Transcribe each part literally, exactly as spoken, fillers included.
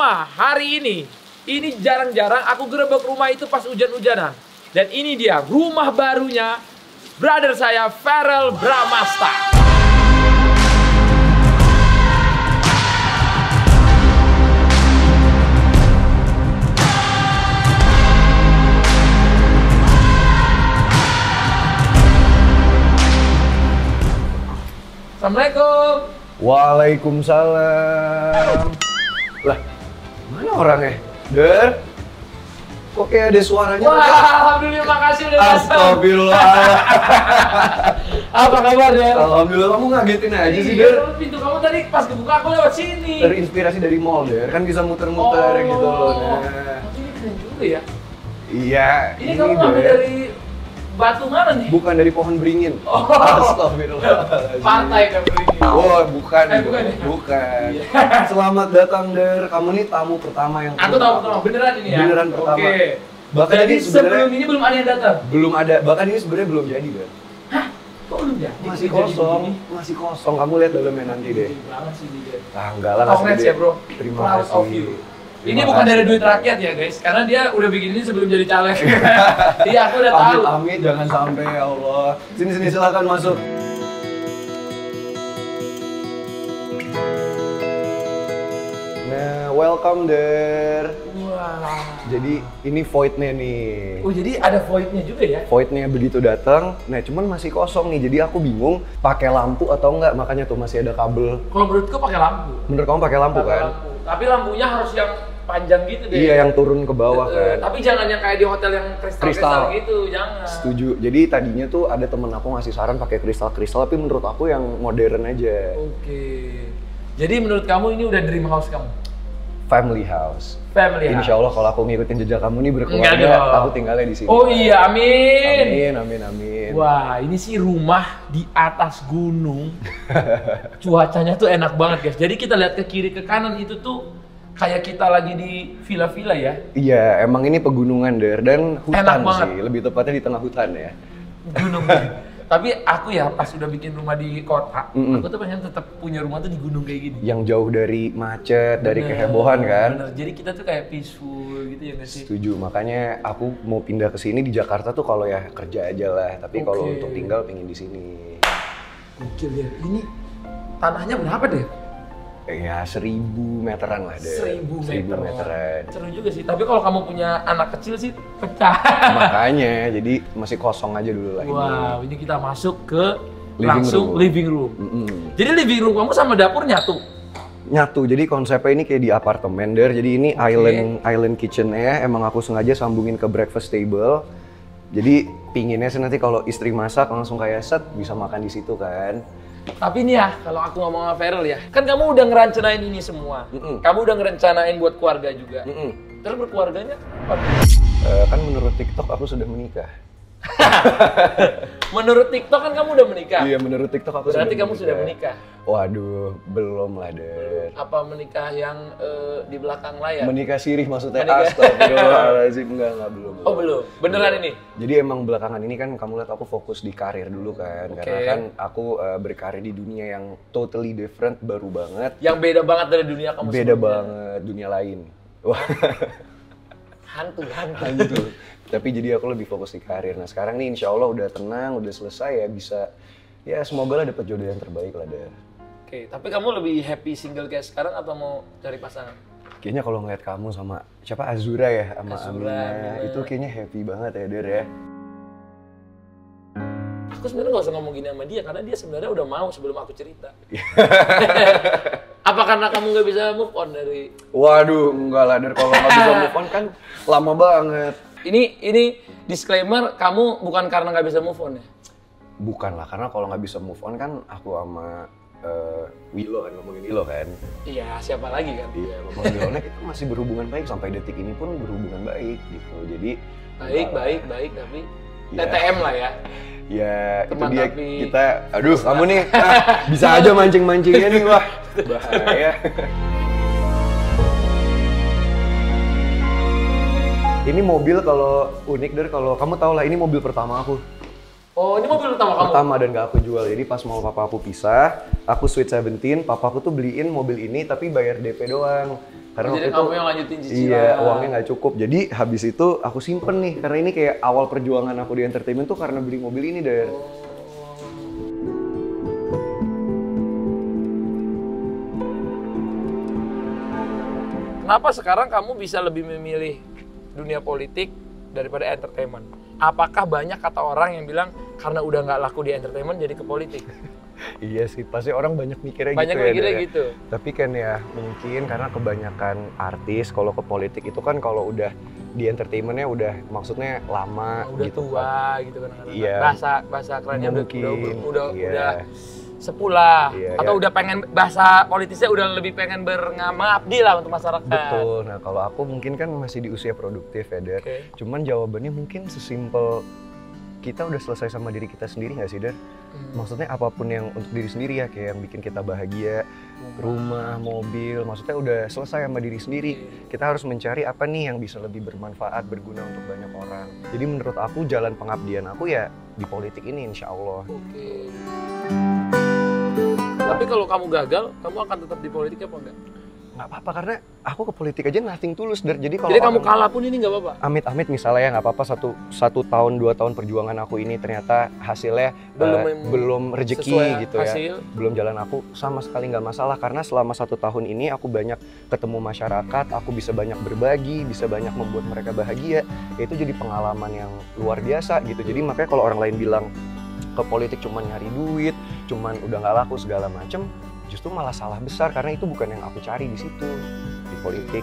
rumah hari ini. Ini jarang-jarang aku gerebek rumah itu pas hujan-hujanan. Dan ini dia rumah barunya brother saya Verrel Bramasta. Assalamualaikum. Waalaikumsalam. Lah, mana orangnya? Der? Kok kayak ada suaranya? Wah, alhamdulillah, makasih udah datang. Astagfirullah. Apa kabar, Der? Alhamdulillah, kamu ngagetin aja sih, Iya, Der. pintu kamu tadi pas kebuka aku lewat sini. Terinspirasi dari mall, Der. Kan bisa muter-muter Oh. gitu loh. Nah. Tapi ini keren juga ya. Iya, Ini, kamu ngambil Der. dari batu mana nih? Bukan dari pohon beringin. Oh. Astagfirullah. Pantai kan beringin. Oh, bukan. Eh, bukan ya? Bukan. Iya. Selamat datang, Der. Kamu nih tamu pertama yang Aku tahu pertama, beneran ini ya? Beneran pertama. Oke. Bahkan Jadi ini sebenarnya sebelum ini belum ada yang datang? belum ada. Bahkan ini sebenarnya belum jadi, Der. Hah? Kok belum jadi? Masih Jadi kosong, begini? masih kosong. Kamu lihat dalamnya nanti deh. Gede banget sih dia. Ah, enggak lah. Congrats nggak ya, segede. bro. Terima Proud kasih. of you. Ini Terima bukan kasih. dari duit rakyat ya guys, karena dia udah bikin ini sebelum jadi caleg. Iya, aku udah tahu. Amit, amit, jangan sampai ya Allah. Sini, sini, silakan masuk. Nah, welcome, Der. Wah. Jadi ini void-nya nih. Oh, jadi ada void-nya juga ya? Void-nya begitu datang, nah cuman masih kosong nih. Jadi aku bingung pakai lampu atau enggak, makanya tuh masih ada kabel. Kalau menurutku pakai lampu. Menurut kamu pakai lampu Pakai kan? lampu. Tapi lampunya harus yang panjang gitu deh. Iya, yang turun ke bawah Eh, kan. Tapi jangan yang kayak di hotel yang kristal-kristal Kristal. gitu, jangan. Setuju. Jadi tadinya tuh ada temen aku ngasih saran pakai kristal-kristal, tapi menurut aku yang modern aja. Oke. Jadi menurut kamu ini udah dream house kamu? Family house. Family house. Insya Allah kalau aku ngikutin jejak kamu nih Enggak berkeluarga, dong. aku tinggalnya di sini. Oh iya, amin. Amin, amin, amin. Wah, ini sih rumah di atas gunung. Cuacanya tuh enak banget guys. Jadi kita lihat ke kiri ke kanan itu tuh kayak kita lagi di villa-villa ya. Iya, emang ini pegunungan, Der, dan Enak hutan banget. sih. Lebih tepatnya di tengah hutan ya. Gunung. Tapi aku ya pas udah bikin rumah di kota, Mm-mm. aku tuh pengen tetap punya rumah tuh di gunung kayak gini. Yang jauh dari macet, dari Bener, kehebohan kan. Bener. Jadi kita tuh kayak peaceful gitu ya nggak sih? Setuju, makanya aku mau pindah ke sini di Jakarta tuh kalau ya kerja aja lah. Tapi kalau Oke. untuk tinggal pengen di sini. Gokil ya. Ini tanahnya berapa deh? Ya seribu meteran lah, Der. Seribu meter. meteran. Seru juga sih. Tapi kalau kamu punya anak kecil sih pecah. Makanya, jadi masih kosong aja dulu lah ini. Wow, ini kita masuk ke Living langsung room. living room. Mm-mm. Jadi living room kamu sama dapur nyatu. Nyatu, jadi konsepnya ini kayak di apartemen, Der. Jadi ini Oke. island island kitchen-nya emang aku sengaja sambungin ke breakfast table. Jadi pinginnya sih nanti kalau istri masak langsung kayak set bisa makan di situ kan. Tapi nih ya, kalau aku ngomong sama Verrel ya, kan kamu udah ngerencanain ini semua. Mm-mm. Kamu udah ngerencanain buat keluarga juga. Mm-mm. Terus berkeluarganya apa? Eh, kan menurut TikTok aku sudah menikah. Menurut TikTok kan kamu udah menikah. Iya, menurut TikTok aku Berarti sudah kamu sudah menikah. Waduh, belum lah, Der. Apa menikah yang eh, di belakang layar? Menikah sirih maksudnya. Menikah. Astagfirullahaladzim, enggak, enggak, belum. Oh belum? Beneran ini? Jadi emang belakangan ini kan kamu lihat aku fokus di karir dulu kan. Oke. Karena kan aku eh, berkarir di dunia yang totally different, baru banget. Yang beda banget dari dunia kamu Beda sebelumnya. banget, dunia lain. Wah, Hantu, hantu. hantu. Tapi jadi aku lebih fokus di karir. Nah sekarang nih insya Allah udah tenang, udah selesai ya bisa. Ya semoga lah dapet jodoh yang terbaik lah, Der. Oke, tapi kamu lebih happy single kayak sekarang atau mau cari pasangan? Kayaknya kalau ngeliat kamu sama siapa Azura ya sama Azura, Amina, Amina. itu kayaknya happy banget ya, Der ya. Aku sebenarnya nggak usah ngomong gini sama dia karena dia sebenarnya udah mau sebelum aku cerita. Apa karena kamu nggak bisa move on dari? Waduh, enggak lah, Der. Kalau nggak bisa move on kan lama banget. Ini ini disclaimer, kamu bukan karena nggak bisa move on ya? Bukan lah, karena kalau nggak bisa move on kan aku sama eh, Willow kan, ngomongin Willow kan. Iya, siapa lagi kan? Iya, ngomongin Willow kita masih berhubungan baik sampai detik ini pun berhubungan baik gitu. Jadi Baik, enggak lah. baik, baik, tapi Iya. T T M lah ya. Ya, Teman itu dia tapi- kita, aduh kamu nih, ah, bisa aja mancing-mancingnya nih, wah bahaya. Ini mobil kalau unik, Der, kalau kamu tau lah ini mobil pertama aku. Oh, ini mobil pertama kamu? Pertama dan gak aku jual, jadi pas mau papa aku pisah, aku Sweet Seventeen, papa aku tuh beliin mobil ini tapi bayar D P doang. Karena Jadi waktu kamu itu yang lanjutin cicilan. iya, uangnya nggak cukup. Jadi habis itu aku simpen nih, karena ini kayak awal perjuangan aku di entertainment tuh karena beli mobil ini, Der. Oh. Kenapa sekarang kamu bisa lebih memilih dunia politik daripada entertainment? Apakah banyak kata orang yang bilang karena udah nggak laku di entertainment jadi ke politik? Iya sih, pasti orang banyak mikirnya Banyak gitu ya. mikirnya Der, ya. gitu. Tapi kan ya mungkin karena kebanyakan artis kalau ke politik itu kan kalau udah di entertainmentnya udah maksudnya lama udah gitu tua kan. gitu kan. Iya. Bahasa bahasa kerennya udah Mungkin, udah udah, iya. udah sepulah Iya, atau ya. udah pengen bahasa politisnya udah lebih pengen berngabdi lah untuk masyarakat. Betul. Nah kalau aku mungkin kan masih di usia produktif ya, Der. Oke. Cuman jawabannya mungkin sesimpel kita udah selesai sama diri kita sendiri nggak sih, Der? Hmm. Maksudnya apapun yang untuk diri sendiri ya, kayak yang bikin kita bahagia, rumah, mobil, maksudnya udah selesai sama diri sendiri. Kita harus mencari apa nih yang bisa lebih bermanfaat, berguna untuk banyak orang. Jadi menurut aku jalan pengabdian aku ya di politik ini, insya Allah. Oke. Tapi kalau kamu gagal, kamu akan tetap di politik apa enggak? Nggak apa-apa, karena aku ke politik aja nothing tulus, Der. Jadi kalau Jadi kamu orang- kalah pun ini nggak apa-apa? amit-amit misalnya ya nggak apa-apa satu satu tahun dua tahun perjuangan aku ini ternyata hasilnya Belum eh, mem- belum rezeki sesuai gitu hasil. ya, belum jalan, aku sama sekali nggak masalah karena selama satu tahun ini aku banyak ketemu masyarakat, aku bisa banyak berbagi, bisa banyak membuat mereka bahagia. Itu jadi pengalaman yang luar biasa gitu. Jadi makanya kalau orang lain bilang ke politik cuman nyari duit, cuman udah nggak laku segala macem, justru malah salah besar karena itu bukan yang aku cari di situ di politik.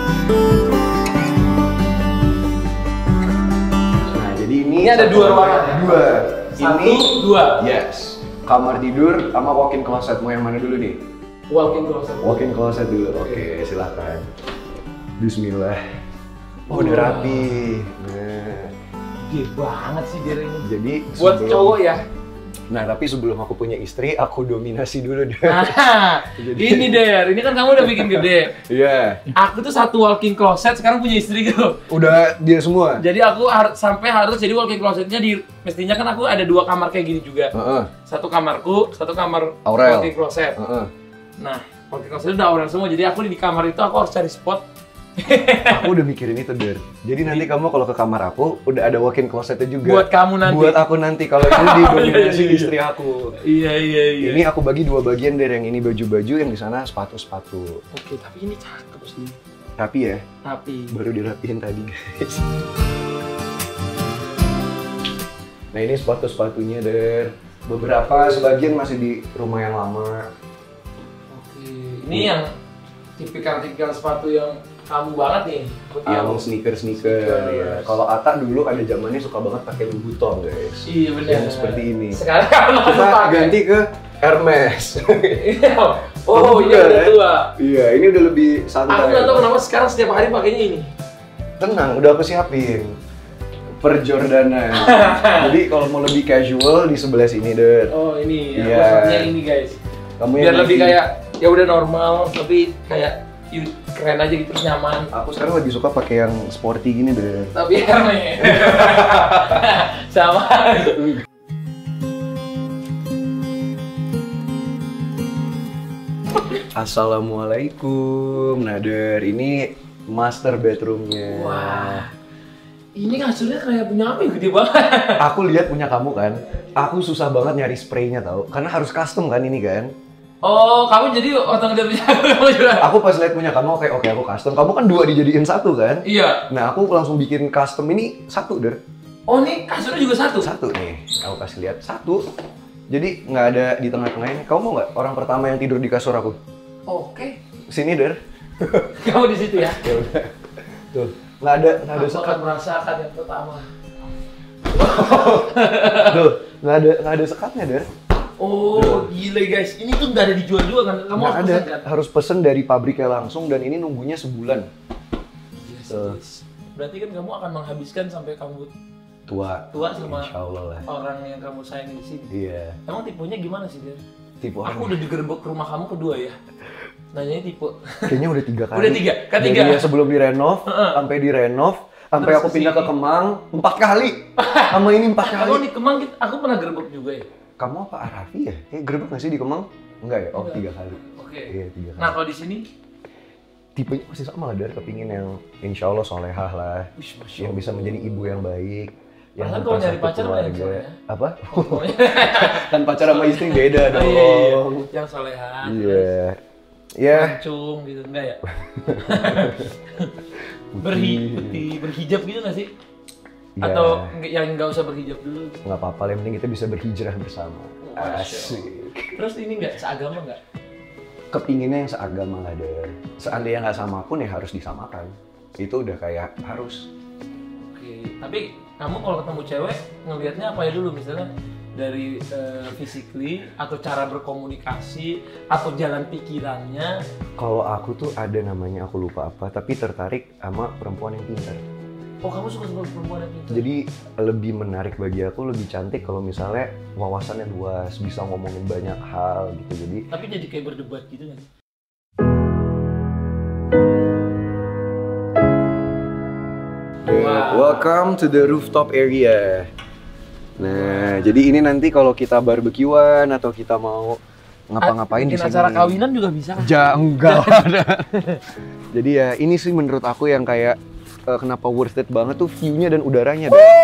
Nah, jadi ini, Ini ada satu- dua ruangan ya? Dua. Satu, Ini dua. yes. Kamar tidur sama walk-in closet. Mau yang mana dulu nih? Walk-in closet. Walk-in closet dulu. Oke, silakan. Bismillah. Oh, udah Wah. rapi. Nah, Gede banget sih dia ini. jadi Buat sebelum- cowok ya. Nah, tapi sebelum aku punya istri, aku dominasi dulu deh. Nah, Jadi- ini Der, ini kan kamu udah bikin gede. Iya. Aku tuh satu walk-in closet, sekarang punya istri gitu. Udah dia semua. Jadi aku har- sampai harus jadi walk-in closetnya di mestinya kan aku ada dua kamar kayak gini juga. Heeh. Satu kamarku, satu kamar Aurel. walk-in closet. Heeh. Nah, walk-in closet udah Aurel semua. Jadi aku di kamar itu aku harus cari spot. Aku udah mikirin itu, Der. Jadi nanti kamu kalau ke kamar aku udah ada walk-in closetnya juga. Buat kamu nanti. Buat aku nanti kalau ini didominasi Iya, iya, istri aku. Iya iya iya. Ini aku bagi dua bagian, Der. Yang ini baju-baju, yang di sana sepatu-sepatu. Oke, tapi ini cakep sih. Tapi ya, Tapi baru dirapihin tadi, guys. Nah, ini sepatu-sepatunya, Der. Beberapa sebagian masih di rumah yang lama. oke, ini yang tipikal-tipikal sepatu yang kamu banget nih. Aku tahu. Yang sneaker-sneaker Sneakers. ya. Kalau Ata dulu ada zamannya suka banget pakai Louboutin, guys. Iya benar. Yang seperti ini. Sekarang kamu Kita pakai. ganti ke Hermes. Oh, Kamu ini juga, udah ya? tua. Iya, ini udah lebih santai. Aku nggak tahu kenapa sekarang setiap hari pakainya ini. Tenang, udah aku siapin. Perjordanan. Jadi kalau mau lebih casual di sebelah sini, Der. Oh ini, ya, Iya. maksudnya ini guys. Kamu Biar yang lebih navy. kayak ya udah normal, tapi kayak yuk, keren aja gitu, nyaman. Aku sekarang lebih suka pakai yang sporty gini, Der. Tapi Hermes. Sama. Assalamualaikum, Nader. Ini master bedroomnya. Wah. Ini kasurnya kayak punya aku ya, gede banget. Aku lihat punya kamu kan. Aku susah banget nyari spraynya tau. Karena harus custom kan ini kan. Oh, kamu jadi otong dari punya aku kamu juga. Aku pas lihat punya kamu, oke oke aku custom. Kamu kan dua dijadiin satu kan? Iya. Nah aku langsung bikin custom ini satu, Der. Oh, ini kasurnya juga satu. Satu nih. Aku kasih lihat satu. Jadi nggak ada di tengah-tengah ini. Kamu mau nggak orang pertama yang tidur di kasur aku? Oke. Sini, Der. Kamu di situ ya. Ya udah. Tuh. Nggak ada nggak ada Aku sekat. akan merasakan yang pertama. Tuh. Nggak ada nggak ada sekatnya, Der. Oh, gila guys. Ini tuh nggak ada dijual juga kan? Kamu Nggak harus ada. pesan kan? Harus pesen dari pabriknya langsung dan ini nunggunya sebulan. Gila sih, Tuh. guys. Berarti kan kamu akan menghabiskan sampai kamu Tua. tua sama Insya Allah lah. orang yang kamu sayangi di sini. Iya. Emang tipenya gimana sih dia? Tipe Aku orang. udah digerebek ke rumah kamu kedua ya. Nanyanya tipe. Kayaknya udah tiga kali. Udah tiga? Ketiga? Dari yang sebelum direnov, Heeh. sampai direnov, sampai Terus aku ke pindah sini. ke Kemang, empat kali. Sama ini empat Kamu kali. di Kemang kita- aku pernah gerebek juga ya. Kamu apa Arafi ya? Eh, gerbek nggak sih di Kemang? Enggak ya? Oh, Enggak. tiga kali. Oke. Iya, tiga kali. Nah kalau di sini, tipenya masih sama lah, dari kepingin yang insya Allah solehah lah, Ush, yang bisa menjadi ibu yang baik, yang Padahal kalau nyari satu pacar mah yang keluarga. soleh. Apa? Kan pacar sama istri beda dong. Oh, iya, iya. Yang solehan, Iya. Ya. mancung gitu, enggak ya? Berhi, putih, berhijab gitu nggak sih? Ya. Atau nggak- yang nggak usah berhijab dulu? Nggak apa-apa, yang penting kita bisa berhijrah bersama. Masya Asik. Terus ini nggak seagama nggak? Kepinginnya yang seagama lah deh. Seandainya nggak sama pun ya harus disamakan. Itu udah kayak harus. Oke, tapi kamu kalau ketemu cewek ngelihatnya apa ya dulu, misalnya dari uh, physically atau cara berkomunikasi atau jalan pikirannya? Kalau aku tuh ada namanya, aku lupa apa, tapi tertarik sama perempuan yang pintar. Oh, kamu suka sama perempuan yang pintar? Jadi lebih menarik bagi aku, lebih cantik kalau misalnya wawasannya luas, bisa ngomongin banyak hal gitu. Jadi Tapi jadi kayak berdebat gitu nggak sih? Wow. welcome to the rooftop area. Nah, jadi ini nanti kalau kita barbekyuan atau kita mau ngapa-ngapain di Bikin sini. acara kawinan juga bisa kan? Ja, enggak ada. Jadi ya ini sih menurut aku yang kayak eh, kenapa worth it banget tuh view-nya dan udaranya.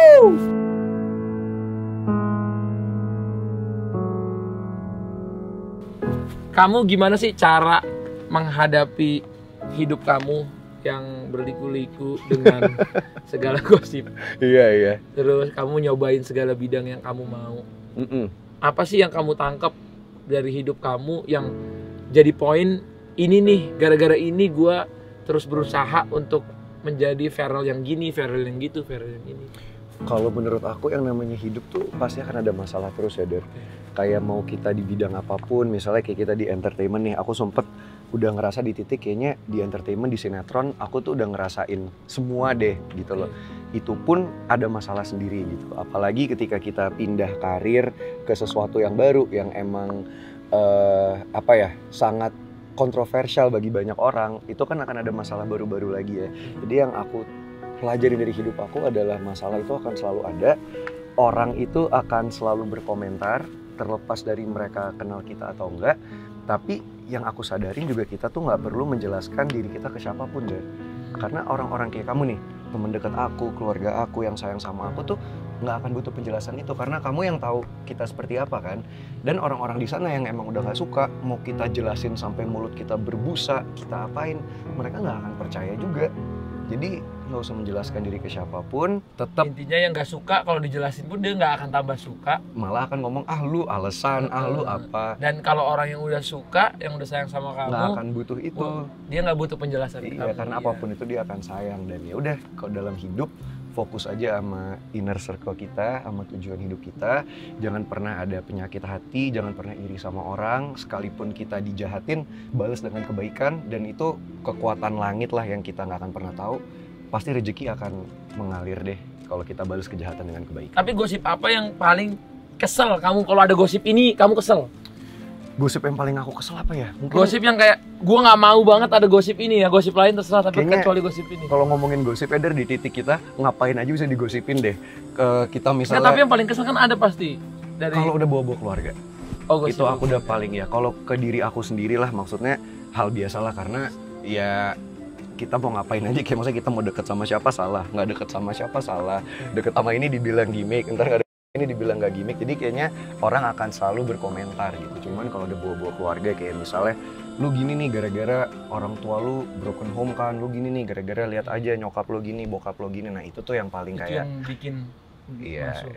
Kamu gimana sih cara menghadapi hidup kamu yang berliku-liku dengan segala gosip? Iya, iya. Terus kamu nyobain segala bidang yang kamu mau. Mm-mm. Apa sih yang kamu tangkap dari hidup kamu yang jadi poin ini nih, gara-gara ini gue terus berusaha untuk menjadi Feral yang gini, Feral yang gitu, Feral yang ini. Kalau menurut aku yang namanya hidup tuh pasti akan ada masalah terus ya, Der. Kayak mau kita di bidang apapun, misalnya kayak kita di entertainment nih, aku sempet udah ngerasa di titik kayaknya di entertainment, di sinetron, aku tuh udah ngerasain semua deh gitu loh. Itu pun ada masalah sendiri gitu. Apalagi ketika kita pindah karir ke sesuatu yang baru, yang emang eh, apa ya, sangat kontroversial bagi banyak orang, itu kan akan ada masalah baru-baru lagi ya. Jadi yang aku pelajari dari hidup aku adalah masalah itu akan selalu ada. Orang itu akan selalu berkomentar, terlepas dari mereka kenal kita atau enggak. Tapi yang aku sadarin juga kita tuh nggak perlu menjelaskan diri kita ke siapapun deh. Karena orang-orang kayak kamu nih, teman dekat aku, keluarga aku yang sayang sama aku tuh nggak akan butuh penjelasan itu, karena kamu yang tahu kita seperti apa kan. Dan orang-orang di sana yang emang udah nggak suka, mau kita jelasin sampai mulut kita berbusa, kita apain, mereka nggak akan percaya juga. Jadi nggak usah menjelaskan diri ke siapapun, tetap Intinya yang nggak suka kalau dijelasin pun dia nggak akan tambah suka. malah akan ngomong ah lu alasan, ah lu apa, Dan kalau orang yang udah suka, yang udah sayang sama kamu, nggak akan butuh itu. dia nggak butuh penjelasan ke Iya, kamu. karena Iya. apapun itu dia akan sayang. Dan ya udah, kalau dalam hidup fokus aja sama inner circle kita, sama tujuan hidup kita. Jangan pernah ada penyakit hati, jangan pernah iri sama orang. Sekalipun kita dijahatin, balas dengan kebaikan. Dan itu kekuatan langit lah yang kita nggak akan pernah tahu. Pasti rezeki akan mengalir deh kalau kita balas kejahatan dengan kebaikan. Tapi gosip apa yang paling kesel kamu? Kalau ada gosip ini, kamu kesel? Gosip yang paling aku kesel apa ya? Mungkin Gosip yang kayak, gua nggak mau banget ada gosip ini ya, gosip lain terserah, tapi Kayaknya- kecuali gosip ini. kalau ngomongin gosip, Eder, di titik kita ngapain aja bisa digosipin deh. Ke kita Nggak, misalnya tapi yang paling kesel kan ada pasti. Dari kalau udah bawa-bawa keluarga. oh, gosip Itu aku udah paling ya, kalau ke diri aku sendiri lah, maksudnya hal biasa lah, karena ya kita mau ngapain aja, kayak maksudnya kita mau deket sama siapa salah, nggak deket sama siapa salah, deket sama ini dibilang gimmick, ntar nggak deket ini dibilang nggak gimmick. Jadi kayaknya orang akan selalu berkomentar gitu. Cuman kalau udah bawa-bawa keluarga, kayak misalnya lu gini nih gara-gara orang tua lu broken home kan, lu gini nih gara-gara lihat aja nyokap lu gini, bokap lu gini, nah itu tuh yang paling itu kayak yang bikin Iya. masuk.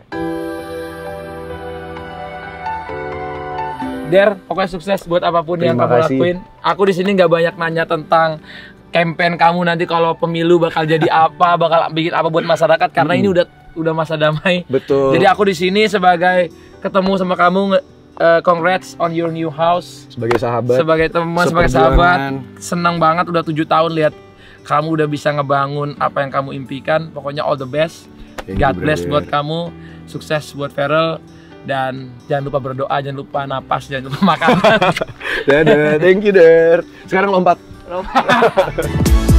Der, pokoknya sukses buat apapun yang Terima kamu kasih. lakuin. Aku di sini nggak banyak nanya tentang campaign kamu nanti kalau pemilu bakal jadi apa, bakal bikin apa buat masyarakat, karena Hmm. ini udah udah masa damai. betul. Jadi aku di sini sebagai ketemu sama kamu, nge- eh, congrats on your new house. sebagai sahabat, Sebagai teman, sebagai sahabat, seperjuangan. senang banget udah tujuh tahun lihat kamu udah bisa ngebangun apa yang kamu impikan. Pokoknya all the best. Thank you, God bless brother. buat kamu, sukses buat Feral, dan jangan lupa berdoa, jangan lupa napas, jangan lupa makan. Dadah, thank you, Der. Sekarang lompat.